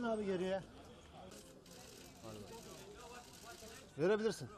abi geriye. Verebilirsin.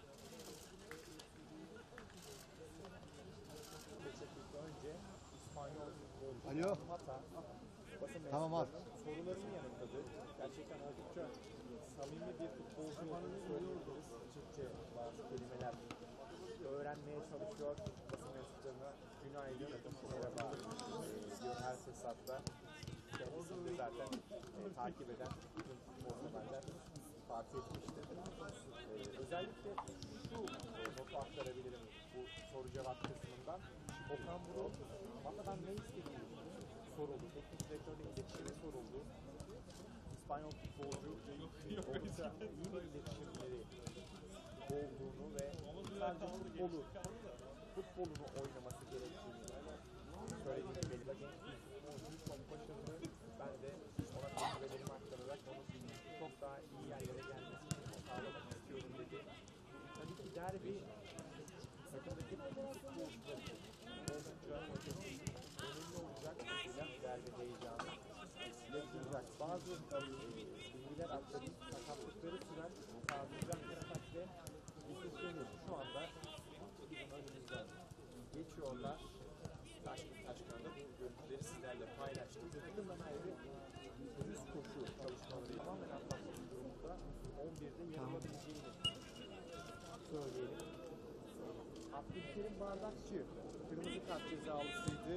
Önce İspanyol Alo. Hata basın Tamam abi. sorularını yanıtladı. Gerçekten oldukça samimi bir futbolcu olduğunu söyleyebiliriz. Türkçe bazı kelimeler öğrenmeye çalışıyor. Basın mensuplarına günaydın, merhaba diyor her fırsatta. Kendisini de zaten takip eden bütün futbol severler fark etmiştir. Özellikle şu notu aktarabilirim bu soru cevap kısmından. Okan Buruk Mata'dan ne istediği soruldu. Teknik direktörle iletişime soruldu. İspanyol futbolcu oldukça iyi bir iletişimleri olduğunu ve sadece futbolunu oynaması gerektiğini söylediğini belirtti. Genç bir futbolcu çok başarılı. Ben de ona tecrübelerimi aktararak onun çok daha iyi yerlere gelmesini sağlamak istiyorum dedi. Tabii ki derbi takımdaki futbolcular için oldukça önemli olacak. Mesela derbi heyecanı yaşayacak. Bazı bilgiler aktarıp sakatlıkları süren Sağlıcak Karatak ve Yusuf şu anda bizim önümüzden geçiyorlar. Taşkan'da bu görüntüleri sizlerle paylaştım. Takımdan ayrı düz koşu çalışmaları tamamen atlatmanın durumunda 11'de yer alabileceğini söyleyelim. Abdülkerim Bardakçı kırmızı kart cezalısıydı.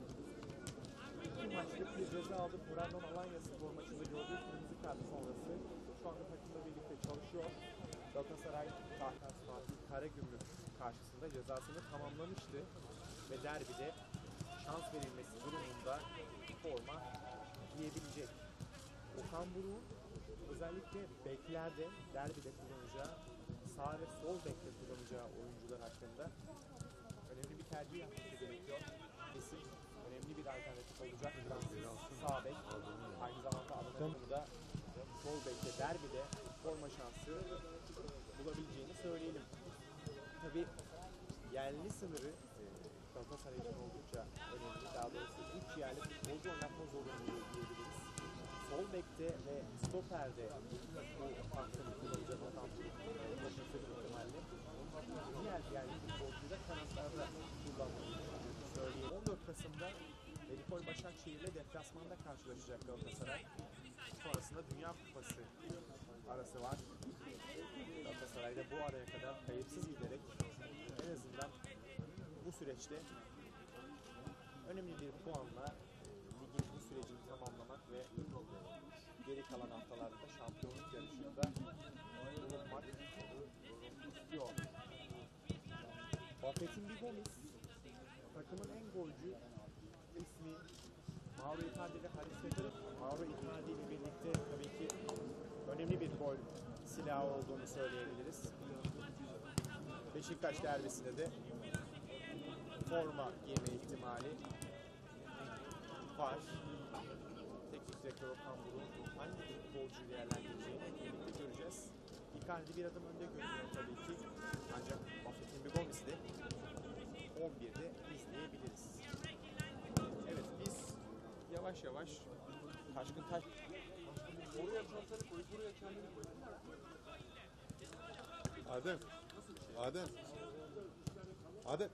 2 maçlık bir ceza aldı. Brandon Alanya Spor maçında gördüğü kırmızı kart sonrası şu anda takımla birlikte çalışıyor. Galatasaray Tarkan Fatih Karagümrük karşısında cezasını tamamlamıştı ve derbide şans verilmesi durumunda forma giyebilecek. Okan Buruk'un özellikle beklerde, derbide kullanacağı, sağ ve sol bekle kullanacağı oyuncular hakkında önemli bir tercih yapması gerekiyor. Kesin önemli bir alternatif olacak. Sağ bek, aynı zamanda Adana'da sol bekle derbide forma şansı bulabileceğini söyleyelim. Tabii yerli sınırı Galatasaray için oldukça önemli. Daha doğrusu 3 yerli futbolcu oynatma zorunluluğu diyebiliriz. Sol bekte ve stoperde bu hakkını kullanacak olan profesyonel ihtimalle diğer yerli futbolcuyu da kanatlarda kullanmayı söyleyelim. 14 Kasım'da Medipol Başakşehir ile deplasmanda karşılaşacak Galatasaray. Sonrasında Dünya Kupası arası var. Galatasaray da bu araya kadar kayıpsız giderek en azından bu süreçte önemli bir puanla ligin bu sürecini tamamlamak ve geri kalan haftalarda da şampiyonluk yarışında bulunmak istiyor. Buffett'in bir Gomis takımın en golcü ismi Mauro Icardi ve Haris Federer. Mauro Icardi ile birlikte tabii ki önemli bir gol silahı olduğunu söyleyebiliriz. Beşiktaş derbisinde de forma giyme ihtimali var. Teknik direktör Okan Buruk'un hangi futbolcuyu değerlendireceğini birlikte göreceğiz. Icardi bir adım önde görünüyor tabii ki. Ancak Buffett'in bir Gomis'i de 11'de izleyebiliriz. Evet, biz yavaş yavaş Taşkın oraya çantanı koy, buraya kendini koy. Adem.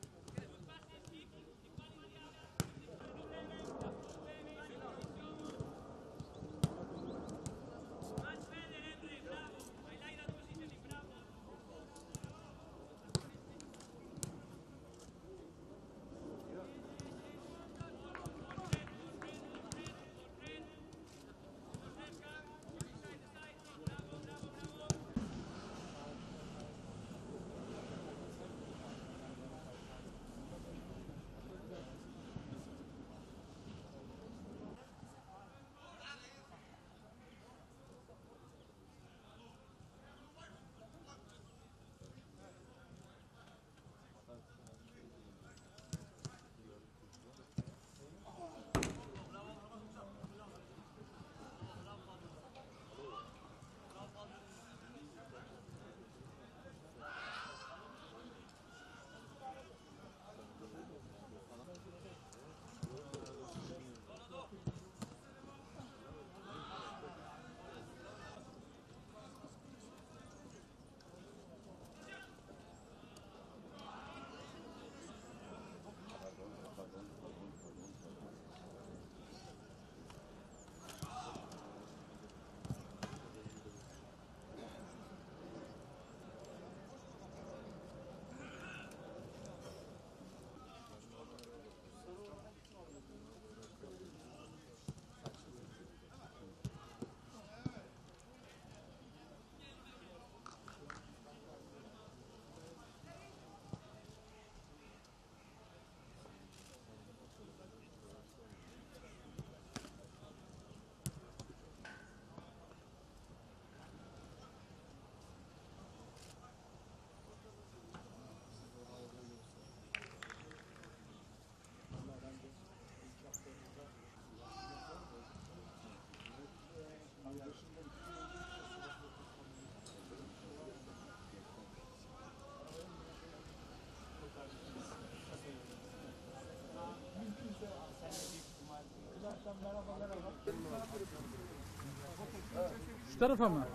tarafa mı?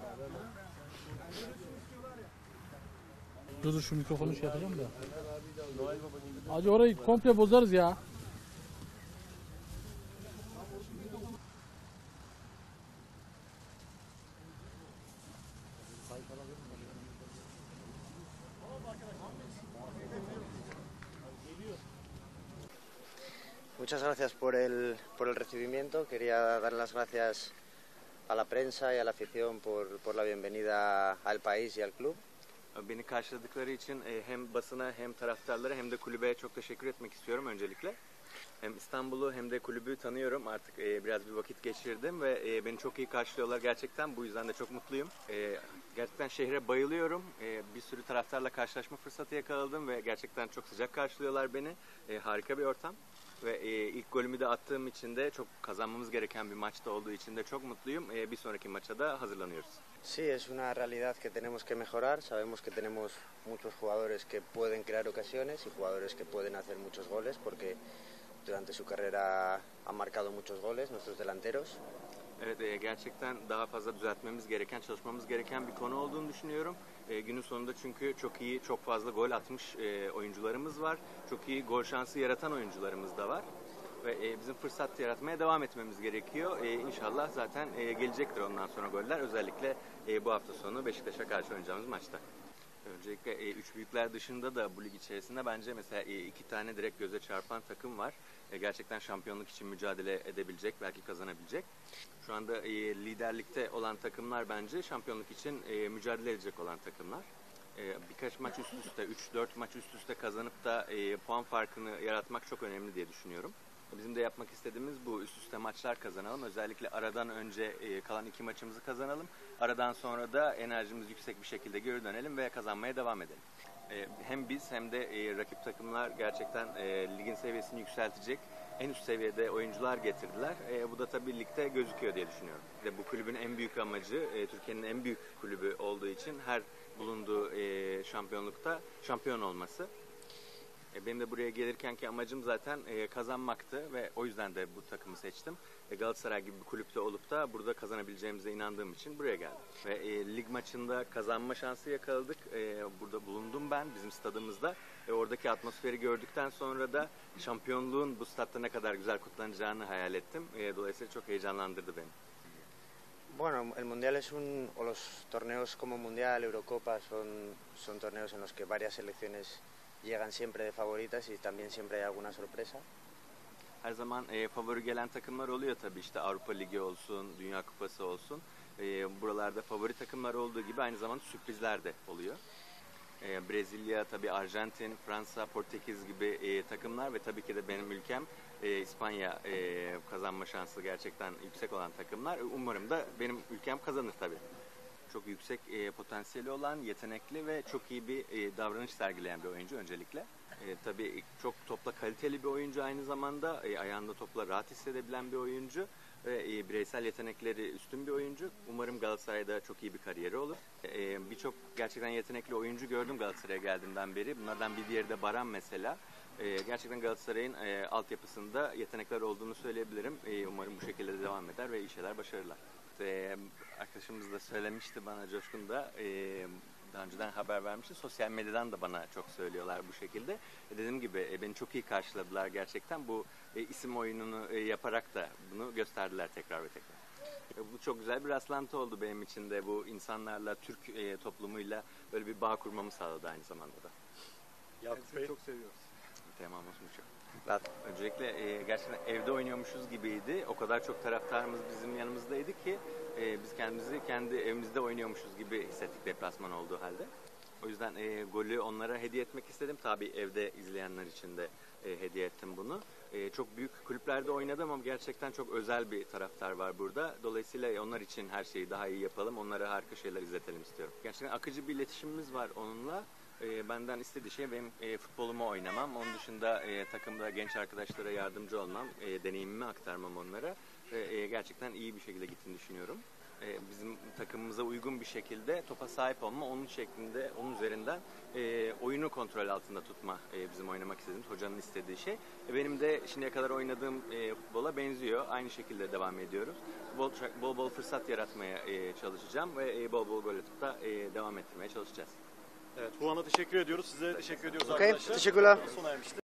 Dur şu mikrofonu şey yapacağım da. Hacı orayı komple bozarız ya. Muchas gracias por el recibimiento. Quería dar las gracias a la prensa y a la afición por la bienvenida al país y al club. Beni karşıladıkları için hem basına hem taraftarlara hem de kulübe çok teşekkür etmek istiyorum öncelikle. Hem İstanbul'u hem de kulübü tanıyorum. Artık biraz bir vakit geçirdim ve beni çok iyi karşılıyorlar gerçekten. Bu yüzden de çok mutluyum. Gerçekten şehre bayılıyorum. Bir sürü taraftarla karşılaşma fırsatı yakaladım ve gerçekten çok sıcak karşılıyorlar beni. Harika bir ortam. Ve ilk golümü de attığım için de çok kazanmamız gereken bir maçta olduğu için de çok mutluyum. Bir sonraki maça da hazırlanıyoruz. Sí, es una realidad que tenemos que mejorar. Sabemos que tenemos muchos jugadores que pueden crear ocasiones y jugadores que pueden hacer muchos goles porque durante su carrera han marcado muchos goles nuestros delanteros. Evet, gerçekten daha fazla düzeltmemiz gereken, çalışmamız gereken bir konu olduğunu düşünüyorum. Günün sonunda çünkü çok iyi, çok fazla gol atmış oyuncularımız var. Çok iyi gol şansı yaratan oyuncularımız da var. Ve bizim fırsat yaratmaya devam etmemiz gerekiyor. İnşallah zaten gelecektir ondan sonra goller. Özellikle bu hafta sonu Beşiktaş'a karşı oynayacağımız maçta. Öncelikle üç büyükler dışında da bu lig içerisinde bence mesela iki tane direkt göze çarpan takım var. Gerçekten şampiyonluk için mücadele edebilecek, belki kazanabilecek. Şu anda liderlikte olan takımlar bence şampiyonluk için mücadele edecek olan takımlar. Birkaç maç üst üste, 3-4 maç üst üste kazanıp da puan farkını yaratmak çok önemli diye düşünüyorum. Bizim de yapmak istediğimiz bu, üst üste maçlar kazanalım. Özellikle aradan önce kalan 2 maçımızı kazanalım. Aradan sonra da enerjimiz yüksek bir şekilde geri dönelim ve kazanmaya devam edelim. Hem biz hem de rakip takımlar gerçekten ligin seviyesini yükseltecek en üst seviyede oyuncular getirdiler. Bu da tabii ligde gözüküyor diye düşünüyorum. Bu kulübün en büyük amacı Türkiye'nin en büyük kulübü olduğu için her bulunduğu şampiyonlukta şampiyon olması. Benim de buraya gelirkenki amacım zaten kazanmaktı ve o yüzden de bu takımı seçtim. Galatasaray gibi bir kulüpte olup da burada kazanabileceğimize inandığım için buraya geldim. Ve lig maçında kazanma şansı yakaladık. Burada bulundum ben bizim stadımızda. Oradaki atmosferi gördükten sonra da şampiyonluğun bu statta ne kadar güzel kutlanacağını hayal ettim. Dolayısıyla çok heyecanlandırdı beni. Bueno, el Mundial es o los torneos como Mundial, Eurocopa son torneos en los que varias selecciones llegan siempre de favoritas y también siempre hay alguna sorpresa. Her zaman favori gelen takımlar oluyor tabii, işte Avrupa Ligi olsun, Dünya Kupası olsun. Buralarda favori takımlar olduğu gibi aynı zamanda sürprizler de oluyor. Brezilya, tabii Arjantin, Fransa, Portekiz gibi takımlar ve tabii ki de benim ülkem İspanya kazanma şansı gerçekten yüksek olan takımlar. Umarım da benim ülkem kazanır tabii. Çok yüksek potansiyeli olan, yetenekli ve çok iyi bir davranış sergileyen bir oyuncu öncelikle. Tabii çok topla kaliteli bir oyuncu, aynı zamanda ayağında topla rahat hissedebilen bir oyuncu ve bireysel yetenekleri üstün bir oyuncu. Umarım Galatasaray'da çok iyi bir kariyeri olur. Birçok gerçekten yetenekli oyuncu gördüm Galatasaray'a geldiğimden beri. Bunlardan bir diğeri de Baran mesela. Gerçekten Galatasaray'ın altyapısında yetenekler olduğunu söyleyebilirim. Umarım bu şekilde de devam eder ve iyi şeyler başarırlar. Arkadaşımız da söylemişti bana, Coşkun da daha önceden haber vermişti. Sosyal medyadan da bana çok söylüyorlar bu şekilde. Dediğim gibi beni çok iyi karşıladılar gerçekten. Bu isim oyununu yaparak da bunu gösterdiler tekrar ve tekrar. Bu çok güzel bir rastlantı oldu benim için de. Bu insanlarla, Türk toplumuyla böyle bir bağ kurmamı sağladı aynı zamanda da. Yakup Bey çok seviyoruz. Tamam mucho. Öncelikle gerçekten evde oynuyormuşuz gibiydi. O kadar çok taraftarımız bizim yanımızdaydı ki biz kendimizi kendi evimizde oynuyormuşuz gibi hissettik deplasman olduğu halde. O yüzden golü onlara hediye etmek istedim. Tabii evde izleyenler için de hediye ettim bunu. Çok büyük kulüplerde oynadım ama gerçekten çok özel bir taraftar var burada. Dolayısıyla onlar için her şeyi daha iyi yapalım. Onlara harika şeyler izletelim istiyorum. Gerçekten akıcı bir iletişimimiz var onunla. Benden istediği şey benim futbolumu oynamam. Onun dışında takımda genç arkadaşlara yardımcı olmam, deneyimimi aktarmam onlara. Gerçekten iyi bir şekilde gittiğini düşünüyorum. bizim takımımıza uygun bir şekilde topa sahip olma, onun şeklinde, onun üzerinden oyunu kontrol altında tutma bizim oynamak istediğimiz, hocanın istediği şey. Benim de şimdiye kadar oynadığım futbola benziyor. Aynı şekilde devam ediyoruz. Bol bol fırsat yaratmaya çalışacağım ve bol bol gol atıp da devam ettirmeye çalışacağız. Evet, Juan'a teşekkür ediyoruz. Size teşekkür ediyoruz Okey, arkadaşlar. teşekkürler. Sona ermiştir.